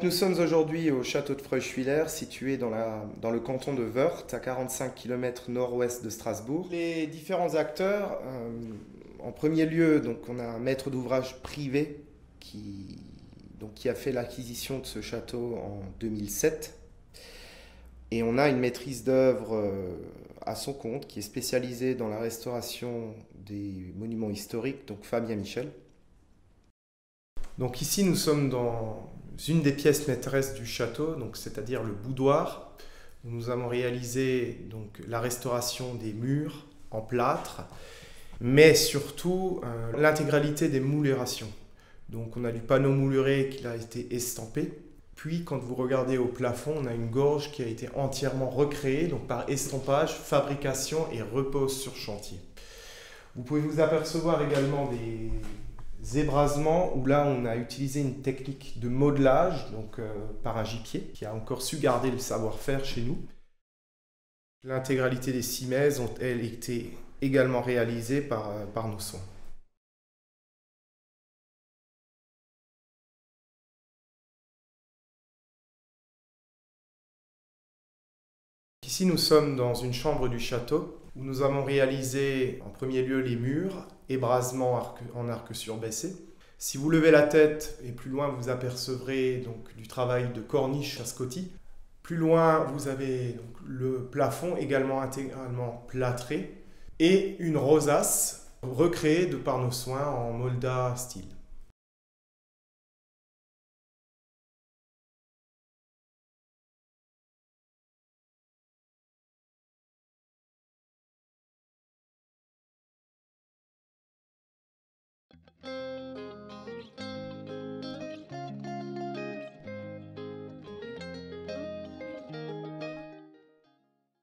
nous sommes aujourd'hui au château de Freuchwiller, situé dans le canton de Wörth, à 45 km nord-ouest de Strasbourg. Les différents acteurs, en premier lieu, donc, on a un maître d'ouvrage privé qui a fait l'acquisition de ce château en 2007. Et on a une maîtrise d'œuvre à son compte qui est spécialisée dans la restauration des monuments historiques, donc Fabien Michel. Donc ici, nous sommes dans une des pièces maîtresses du château, donc c'est-à-dire le boudoir, où nous avons réalisé donc la restauration des murs en plâtre, mais surtout l'intégralité des moulurations. Donc on a du panneau mouluré qui a été estampé. Puis quand vous regardez au plafond, on a une gorge qui a été entièrement recréée, donc par estampage, fabrication et repose sur chantier. Vous pouvez vous apercevoir également des ébrasements où là on a utilisé une technique de modelage donc par un gipier qui a encore su garder le savoir-faire chez nous. L'intégralité des simèses ont elles été également réalisées par nos soins. Ici nous sommes dans une chambre du château où nous avons réalisé en premier lieu les murs, ébrasement en arc surbaissé. Si vous levez la tête et plus loin vous apercevrez donc du travail de corniche à Scotti. Plus loin vous avez donc le plafond également intégralement plâtré et une rosace recréée de par nos soins en Molda style.